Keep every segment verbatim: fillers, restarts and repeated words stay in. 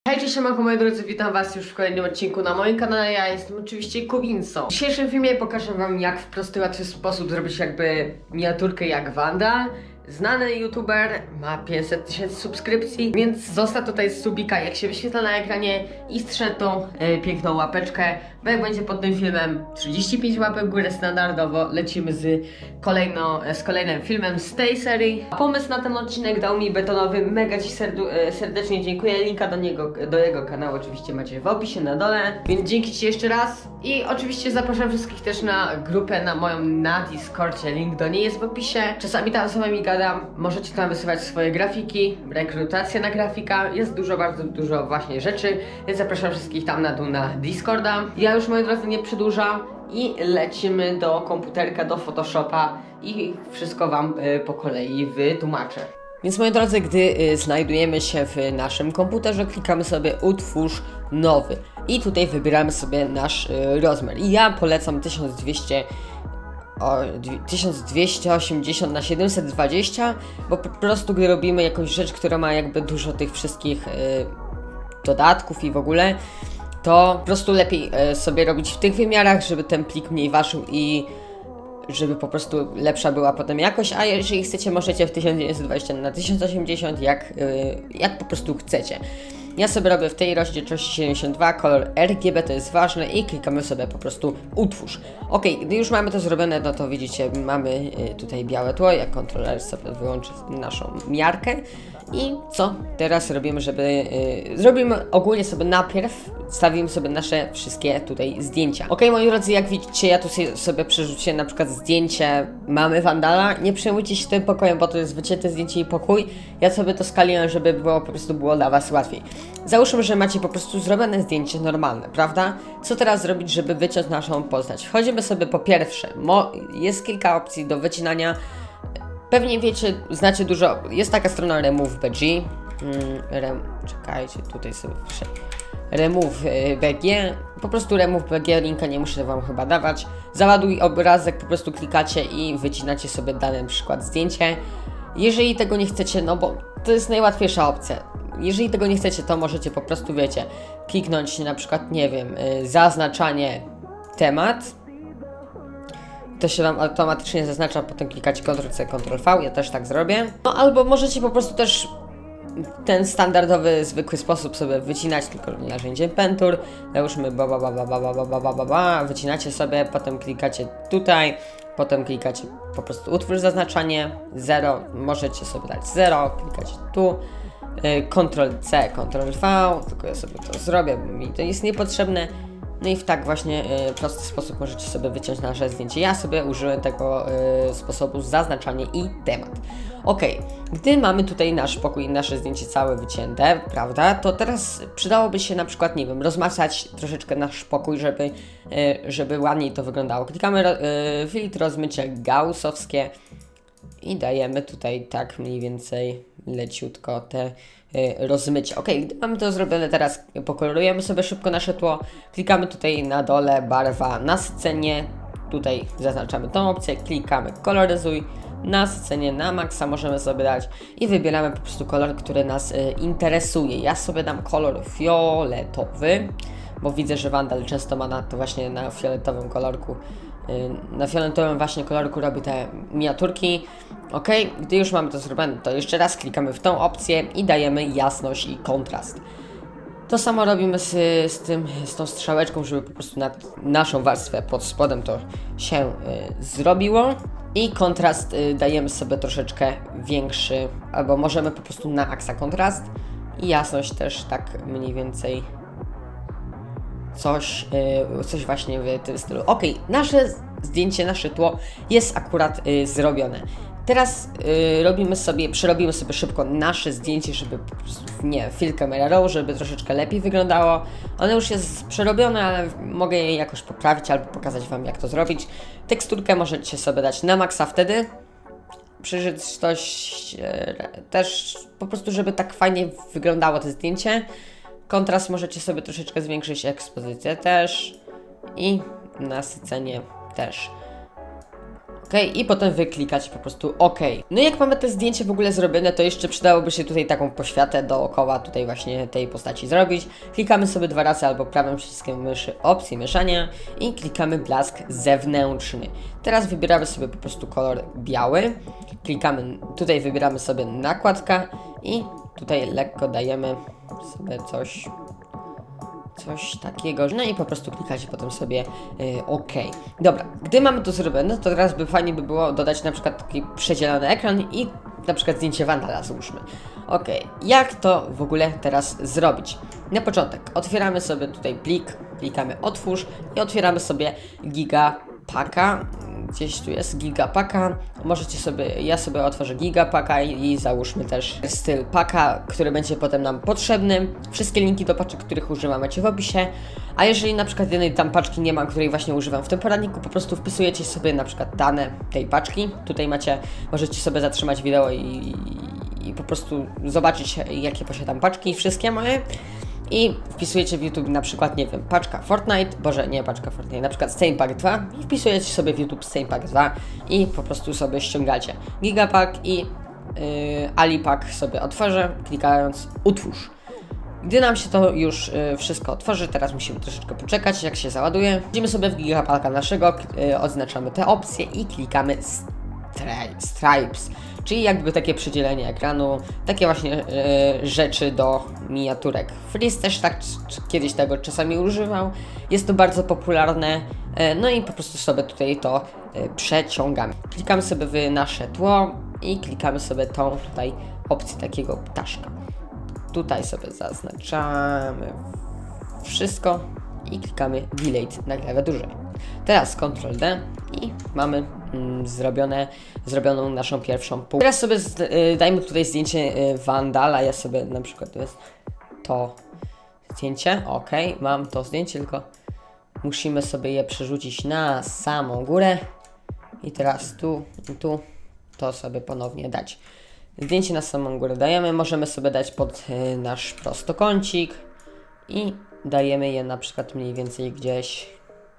Hej, cześć, siemanko moi drodzy, witam was już w kolejnym odcinku na moim kanale. Ja jestem oczywiście Kubinso. W dzisiejszym filmie pokażę wam, jak w prosty, łatwy sposób zrobić jakby miniaturkę jak Wanda. Znany youtuber, ma pięćset tysięcy subskrypcji, więc zostaw tutaj subika, jak się wyświetla na ekranie, i strzel tą e, piękną łapeczkę, bo jak będzie pod tym filmem trzydzieści pięć łapek w górę standardowo, lecimy z, kolejno, z kolejnym filmem z tej serii. Pomysł na ten odcinek dał mi Betonowy, mega ci serdu, e, serdecznie dziękuję. Linka do niego, do jego kanału oczywiście macie w opisie na dole, więc dzięki ci jeszcze raz. I oczywiście zapraszam wszystkich też na grupę na moją na Discordzie, link do niej jest w opisie. Czasami tam z wami gadam. Możecie tam wysyłać swoje grafiki, rekrutacja na grafika, jest dużo, bardzo dużo właśnie rzeczy, więc zapraszam wszystkich tam na dół na Discorda. Ja już, moi drodzy, nie przedłużam i lecimy do komputerka, do Photoshopa i wszystko wam y, po kolei wytłumaczę. Więc, moi drodzy, gdy y, znajdujemy się w naszym komputerze, klikamy sobie utwórz nowy i tutaj wybieramy sobie nasz y, rozmiar. I ja polecam tysiąc dwieście o tysiąc dwieście osiemdziesiąt na siedemset dwadzieścia, bo po prostu gdy robimy jakąś rzecz, która ma jakby dużo tych wszystkich y, dodatków i w ogóle, to po prostu lepiej y, sobie robić w tych wymiarach, żeby ten plik mniej ważył i żeby po prostu lepsza była potem jakość, a jeżeli chcecie, możecie w tysiąc dziewięćset dwadzieścia na tysiąc osiemdziesiąt, jak, y, jak po prostu chcecie. Ja sobie robię w tej rozdzielczości siedemdziesiąt dwa, kolor R G B to jest ważne i klikamy sobie po prostu utwórz. Ok, gdy już mamy to zrobione, no to widzicie, mamy y, tutaj białe tło, jak kontrol R sobie wyłączy naszą miarkę. I co teraz robimy, żeby... Yy, zrobimy ogólnie sobie najpierw, stawimy sobie nasze wszystkie tutaj zdjęcia. Ok, moi drodzy, jak widzicie, ja tu sobie przerzuciłem na przykład zdjęcie mamy Wandala. Nie przejmujcie się tym pokojem, bo to jest wycięte zdjęcie i pokój. Ja sobie to skaliłem, żeby było, po prostu było dla was łatwiej. Załóżmy, że macie po prostu zrobione zdjęcie normalne, prawda? Co teraz zrobić, żeby wyciąć naszą postać? Wchodzimy sobie po pierwsze, mo jest kilka opcji do wycinania. Pewnie wiecie, znacie dużo, jest taka strona Remove B G, mm, rem, czekajcie, tutaj sobie piszę, Remove B G, po prostu Remove B G, linka nie muszę wam chyba dawać, załaduj obrazek, po prostu klikacie i wycinacie sobie dane przykład zdjęcie. Jeżeli tego nie chcecie, no bo to jest najłatwiejsza opcja, jeżeli tego nie chcecie, to możecie po prostu, wiecie, kliknąć na przykład, nie wiem, zaznaczanie temat. To się wam automatycznie zaznacza, potem klikacie kontrol C, kontrol V, ja też tak zrobię. No albo możecie po prostu też ten standardowy, zwykły sposób sobie wycinać, tylko narzędziem pentur. Załóżmy ba ba ba ba ba ba ba ba ba ba, wycinacie sobie, potem klikacie tutaj, potem klikacie po prostu utwórz zaznaczanie, zero, możecie sobie dać zero, klikacie tu, kontrol C, kontrol V, tylko ja sobie to zrobię, bo mi to jest niepotrzebne. No i w tak właśnie y, prosty sposób możecie sobie wyciąć nasze zdjęcie. Ja sobie użyłem tego y, sposobu zaznaczanie i temat. Ok, gdy mamy tutaj nasz pokój i nasze zdjęcie całe wycięte, prawda, to teraz przydałoby się na przykład, nie wiem, rozmazać troszeczkę nasz pokój, żeby, y, żeby ładniej to wyglądało. Klikamy y, filtr rozmycie gaussowskie i dajemy tutaj tak mniej więcej leciutko te y, rozmycie. Ok, gdy mamy to zrobione, teraz pokolorujemy sobie szybko nasze tło, klikamy tutaj na dole barwa nasycenie, tutaj zaznaczamy tą opcję, klikamy koloryzuj, nasycenie na maksa możemy sobie dać i wybieramy po prostu kolor, który nas y, interesuje. Ja sobie dam kolor fioletowy, bo widzę, że Wandal często ma na to właśnie na fioletowym kolorku, na fioletowym właśnie kolorku robi te miniaturki. Ok, gdy już mamy to zrobione, to jeszcze raz klikamy w tą opcję i dajemy jasność i kontrast. To samo robimy z, z, tym, z tą strzałeczką, żeby po prostu nad naszą warstwę pod spodem to się y, zrobiło. I kontrast y, dajemy sobie troszeczkę większy, albo możemy po prostu na maksa kontrast i jasność też tak mniej więcej coś, yy, coś właśnie w tym stylu. Ok, nasze zdjęcie, nasze tło jest akurat yy, zrobione. Teraz yy, robimy sobie, przerobimy sobie szybko nasze zdjęcie, żeby po prostu, nie, fill camera raw, żeby troszeczkę lepiej wyglądało. Ono już jest przerobione, ale mogę je jakoś poprawić albo pokazać wam, jak to zrobić. Teksturkę możecie sobie dać na maksa wtedy. Przeżytość yy, też po prostu, żeby tak fajnie wyglądało to zdjęcie. Kontrast możecie sobie troszeczkę zwiększyć, ekspozycję też i nasycenie też. ok, i potem wyklikać po prostu ok. No i jak mamy te zdjęcie w ogóle zrobione, to jeszcze przydałoby się tutaj taką poświatę dookoła tutaj właśnie tej postaci zrobić. Klikamy sobie dwa razy albo prawym przyciskiem myszy opcję mieszania i klikamy blask zewnętrzny. Teraz wybieramy sobie po prostu kolor biały, klikamy, tutaj wybieramy sobie nakładka i tutaj lekko dajemy sobie coś Coś takiego, no i po prostu klikacie potem sobie yy, OK. Dobra, gdy mamy to zrobione, to teraz by fajnie by było dodać na przykład taki przedzielony ekran i na przykład zdjęcie Vandala złóżmy. OK, jak to w ogóle teraz zrobić? Na początek otwieramy sobie tutaj plik, klikamy otwórz i otwieramy sobie Gigapacka. Gdzieś tu jest Gigapacka. Możecie sobie, ja sobie otworzę Gigapacka i, i załóżmy też styl paka, który będzie potem nam potrzebny. Wszystkie linki do paczek, których używam, macie w opisie. A jeżeli na przykład jednej tam paczki nie ma, której właśnie używam w tym poradniku, po prostu wpisujecie sobie na przykład dane tej paczki. Tutaj macie, możecie sobie zatrzymać wideo i, i, i po prostu zobaczyć, jakie posiadam paczki, wszystkie moje. I wpisujecie w YouTube na przykład, nie wiem, paczka Fortnite, boże, nie paczka Fortnite, na przykład Stainpack dwa i wpisujecie sobie w YouTube Stainpack dwa i po prostu sobie ściągacie Gigapack i yy, Alipack sobie otworzę, klikając utwórz. Gdy nam się to już y, wszystko otworzy, teraz musimy troszeczkę poczekać, jak się załaduje. Wchodzimy sobie w Gigapacka naszego, y, odznaczamy te opcje i klikamy stri Stripes, czyli jakby takie przydzielenie ekranu, takie właśnie y, rzeczy do miniaturek. Freeze też tak kiedyś tego czasami używał, jest to bardzo popularne, y, no i po prostu sobie tutaj to y, przeciągamy. Klikamy sobie w nasze tło i klikamy sobie tą tutaj opcję takiego ptaszka. Tutaj sobie zaznaczamy wszystko i klikamy Delete na klawiaturze. Teraz kontrol D i mamy mm, zrobione, zrobioną naszą pierwszą pół. Teraz sobie z, y, dajmy tutaj zdjęcie y, Vandala. Ja sobie na przykład to jest to zdjęcie. Ok, mam to zdjęcie, tylko musimy sobie je przerzucić na samą górę. I teraz tu i tu to sobie ponownie dać. Zdjęcie na samą górę dajemy, możemy sobie dać pod y, nasz prostokącik i dajemy je na przykład mniej więcej gdzieś,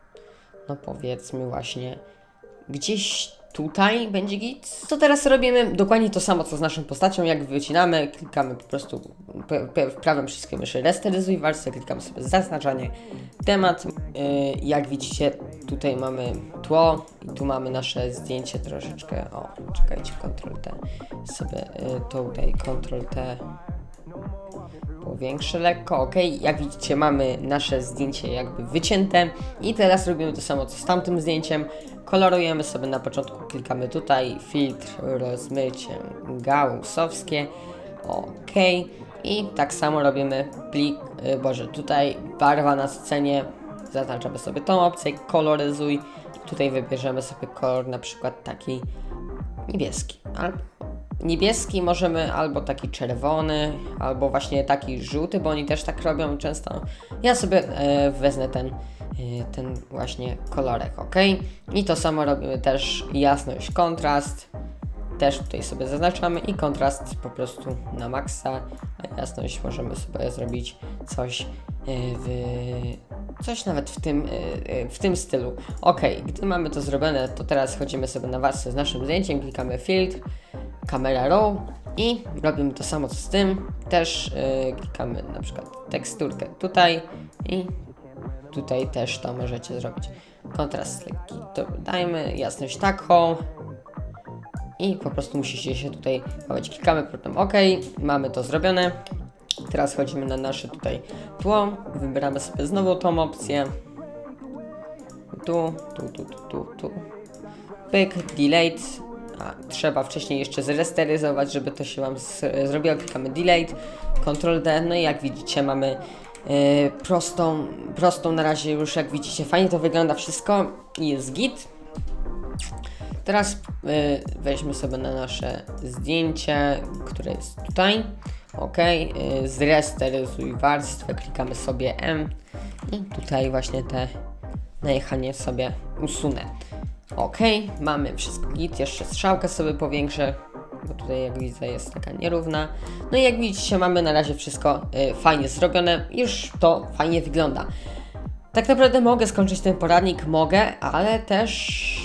no powiedzmy właśnie gdzieś tutaj będzie git. Co teraz robimy? Dokładnie to samo co z naszą postacią, jak wycinamy, klikamy po prostu w prawym przyciskiem myszy resteryzuj warstwę, klikamy sobie zaznaczanie, temat, yy, jak widzicie tutaj mamy tło i tu mamy nasze zdjęcie troszeczkę, o czekajcie, kontrol T, sobie yy, to tutaj kontrol T powiększę lekko, ok, jak widzicie mamy nasze zdjęcie jakby wycięte i teraz robimy to samo co z tamtym zdjęciem, kolorujemy sobie na początku, klikamy tutaj, filtr, rozmycie gaussowskie, ok, i tak samo robimy plik, yy, boże, tutaj barwa na scenie, zaznaczamy sobie tą opcję, koloryzuj, tutaj wybierzemy sobie kolor na przykład taki niebieski, albo niebieski możemy, albo taki czerwony, albo właśnie taki żółty, bo oni też tak robią często. Ja sobie e, wezmę ten, e, ten właśnie kolorek, ok? I to samo robimy też jasność, kontrast. Też tutaj sobie zaznaczamy i kontrast po prostu na maksa. A jasność możemy sobie zrobić coś e, w... coś nawet w tym, e, w tym stylu. Ok, gdy mamy to zrobione, to teraz chodzimy sobie na warstwę z naszym zdjęciem, klikamy filtr, kamera raw i robimy to samo co z tym, też yy, klikamy na przykład teksturkę tutaj i tutaj też to możecie zrobić. Kontrast lekki to dajmy, jasność taką i po prostu musicie się tutaj chować. Klikamy potem OK, mamy to zrobione. Teraz chodzimy na nasze tutaj tło, wybieramy sobie znowu tą opcję. Tu, tu, tu, tu, tu, tu. Pyk, delete. A, trzeba wcześniej jeszcze zresteryzować, żeby to się Wam z, zrobiło. Klikamy Delete, kontrol D, no i jak widzicie mamy yy, prostą, prostą na razie już, jak widzicie, fajnie to wygląda wszystko i jest git. Teraz yy, weźmy sobie na nasze zdjęcie, które jest tutaj, ok, yy, zresteryzuj warstwę, klikamy sobie M i tutaj właśnie te najechanie sobie usunę. Ok, mamy wszystko git, jeszcze strzałkę sobie powiększę, bo tutaj jak widzę jest taka nierówna. No i jak widzicie mamy na razie wszystko y, fajnie zrobione, już to fajnie wygląda. Tak naprawdę mogę skończyć ten poradnik, mogę, ale też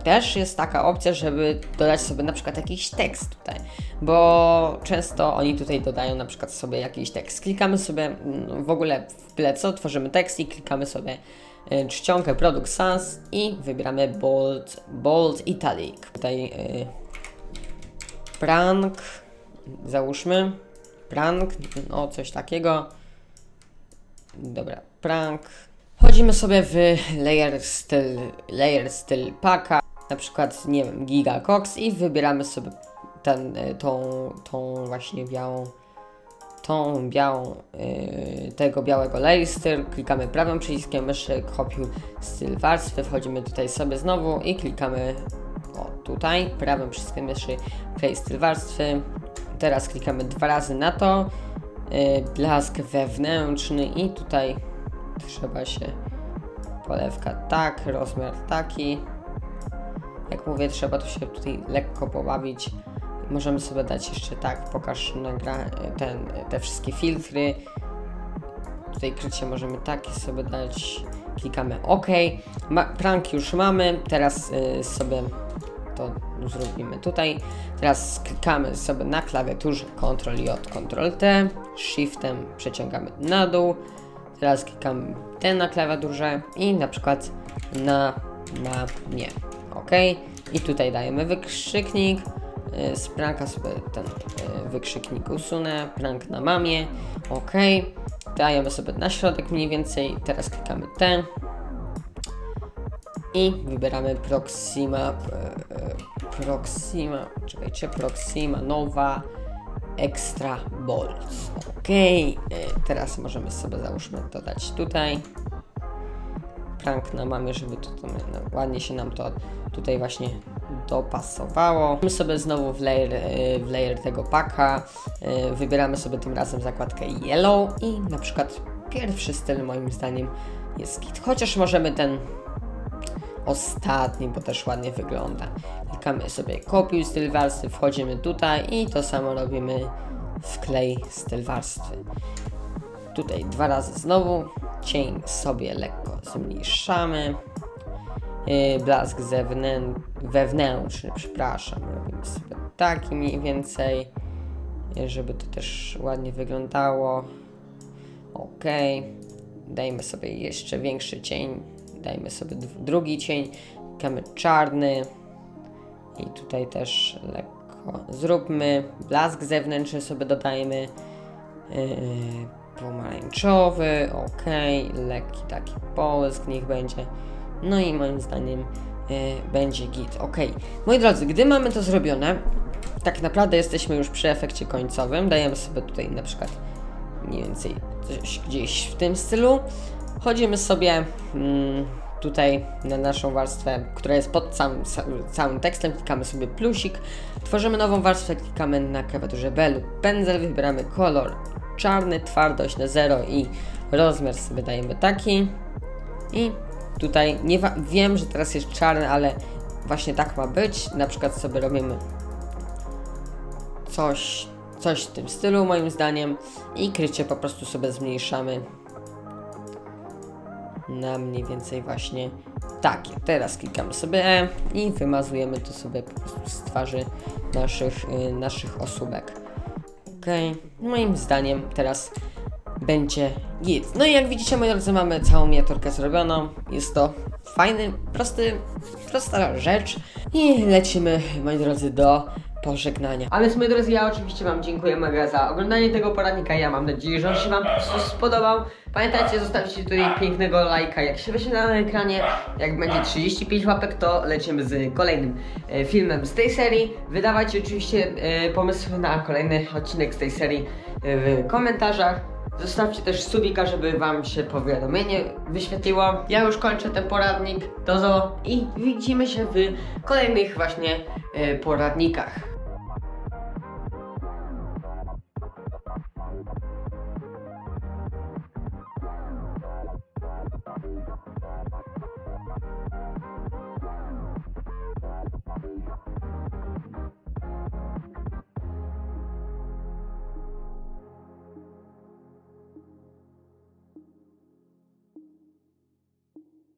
też jest taka opcja, żeby dodać sobie na przykład jakiś tekst tutaj, bo często oni tutaj dodają na przykład sobie jakiś tekst. Klikamy sobie w ogóle w byle co, tworzymy tekst i klikamy sobie czcionkę Product Sans i wybieramy Bold, Bold Italic. Tutaj yy, prank, załóżmy, prank, no coś takiego. Dobra, prank. Wchodzimy sobie w layer styl, layer styl paka, na przykład, nie wiem, Giga Cox i wybieramy sobie ten, tą, tą właśnie białą, tą białą, yy, tego białego layer styl, klikamy prawym przyciskiem myszy, kopiuj styl warstwy, wchodzimy tutaj sobie znowu i klikamy, o tutaj, prawym przyciskiem myszy, klej styl warstwy, teraz klikamy dwa razy na to, yy, blask wewnętrzny i tutaj trzeba się, polewka tak, rozmiar taki, jak mówię, trzeba tu się tutaj lekko pobawić. Możemy sobie dać jeszcze tak, pokaż nagra ten, te wszystkie filtry. Tutaj krycie możemy takie sobie dać. Klikamy OK. Ma, prank już mamy. Teraz y, sobie to zrobimy tutaj. Teraz klikamy sobie na klawiaturze kontrol J, kontrol T. Shiftem przeciągamy na dół. Teraz klikamy ten na klawiaturze i na przykład na, na nie. OK. I tutaj dajemy wykrzyknik. Z pranka sobie ten wykrzyknik usunę, prank na mamie, ok, dajemy sobie na środek mniej więcej, teraz klikamy ten i wybieramy Proxima, Proxima, czekajcie, Proxima Nova Extra Bold, ok, teraz możemy sobie, załóżmy, dodać tutaj prank na mamie, żeby to, to no, ładnie się nam to tutaj właśnie dopasowało. My sobie znowu w layer, w layer tego paka wybieramy sobie tym razem zakładkę Yellow i na przykład pierwszy styl moim zdaniem jest git. Chociaż możemy ten ostatni, bo też ładnie wygląda. Klikamy sobie kopiuj styl warstwy, wchodzimy tutaj i to samo robimy wklej styl warstwy. Tutaj dwa razy znowu, cień sobie lekko zmniejszamy. Yy, blask zewnę wewnętrzny, przepraszam, robimy sobie taki mniej więcej, żeby to też ładnie wyglądało. Ok, dajmy sobie jeszcze większy cień, dajmy sobie drugi cień, klikamy czarny i tutaj też lekko zróbmy, blask zewnętrzny sobie dodajmy, yy, pomarańczowy, ok, lekki taki połysk niech będzie. No i moim zdaniem y, będzie git. Ok, moi drodzy, gdy mamy to zrobione, tak naprawdę jesteśmy już przy efekcie końcowym. Dajemy sobie tutaj na przykład mniej więcej coś gdzieś w tym stylu. Chodzimy sobie mm, tutaj na naszą warstwę, która jest pod całym, całym tekstem. Klikamy sobie plusik, tworzymy nową warstwę, klikamy na klawiaturze B lub pędzel, wybieramy kolor czarny, twardość na zero i rozmiar sobie dajemy taki. I tutaj nie wiem, że teraz jest czarny, ale właśnie tak ma być. Na przykład sobie robimy coś, coś w tym stylu moim zdaniem i krycie po prostu sobie zmniejszamy na mniej więcej właśnie takie. Teraz klikamy sobie E i wymazujemy to sobie po prostu z twarzy naszych, yy, naszych osóbek. Ok, moim zdaniem teraz będzie git. No i jak widzicie, moi drodzy, mamy całą miniaturkę zrobioną. Jest to fajny, prosty, prosta rzecz. I lecimy, moi drodzy, do pożegnania. A więc, moi drodzy, ja oczywiście wam dziękuję mega za oglądanie tego poradnika. Ja mam nadzieję, że on się wam po prostu spodobał. Pamiętajcie, zostawcie tutaj pięknego lajka, jak się wyświetla na ekranie. Jak będzie trzydzieści pięć łapek, to lecimy z kolejnym e, filmem z tej serii. Wydawajcie oczywiście e, pomysły na kolejny odcinek z tej serii e, w komentarzach. Zostawcie też subika, żeby wam się powiadomienie wyświetliło. Ja już kończę ten poradnik. Do zo i widzimy się w kolejnych właśnie e, poradnikach.